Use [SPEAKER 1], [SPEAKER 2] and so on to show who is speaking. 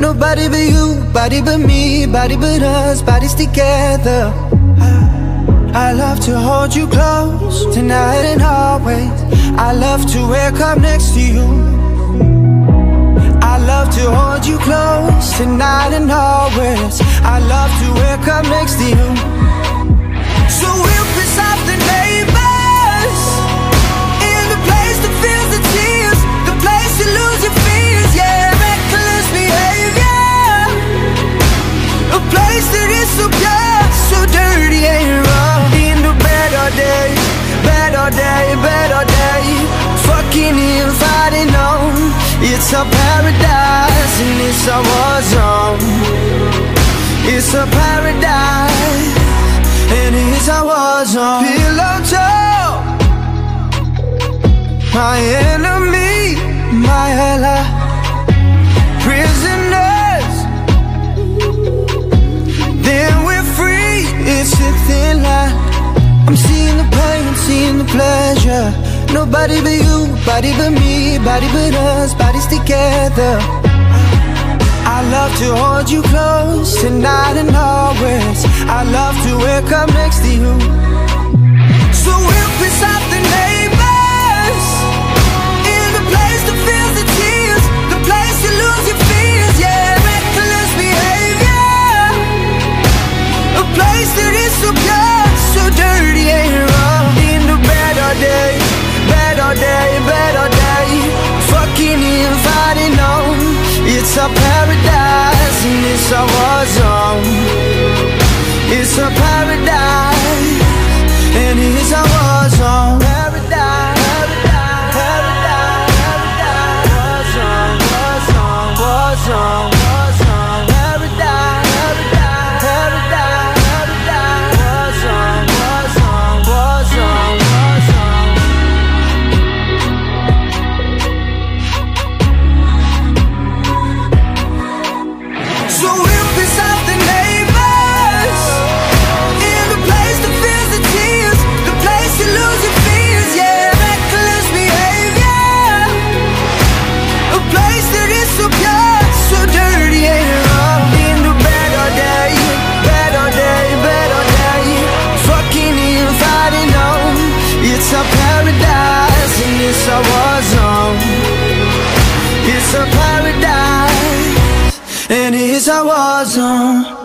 [SPEAKER 1] Nobody but you, body but me, body but us, bodies together. I love to hold you close, tonight and always. I love to wake up next to you. I love to hold you close, tonight and always. I love to wake up next to you. So we'll piss off the neighbors, in the place that feels the tears, the place you lose your fears, yeah, reckless behavior. A place that is so pure, so dirty and raw. In the better day, better day, better day. Fucking inviting on, it's a paradise and it's a war zone. It's a paradise and it's a war zone. Pillow talk, my enemy, my ally. Prisoners, then we're free. It's a thin line. I'm seeing the pain, seeing the pleasure. Nobody but you, body but me, body but us, bodies together. I love to hold you close, tonight and always. I love to wake up next to you. So we'll piss off the neighbors, in the place that feels the tears, the place you lose your fears, yeah, reckless behavior. A place that is so pure, so dirty and raw. In the better day, better day, better day. Fucking inviting on, it's a paradise and it's a war zone. It's a paradise and it's a war zone. Paradise, paradise, paradise, war zone, war zone, war zone, war zone. Paradise, paradise, paradise, war zone, war zone, war zone, war zone. So we'll piss off the neighbors, in the place that feels the tears, the place you lose your fears, yeah, reckless behavior. A place that is so pure, so dirty and raw. In the better day, better day, better day. Fucking inviting on, it's a paradise and it's a war zone. It's a paradise and it's a war zone.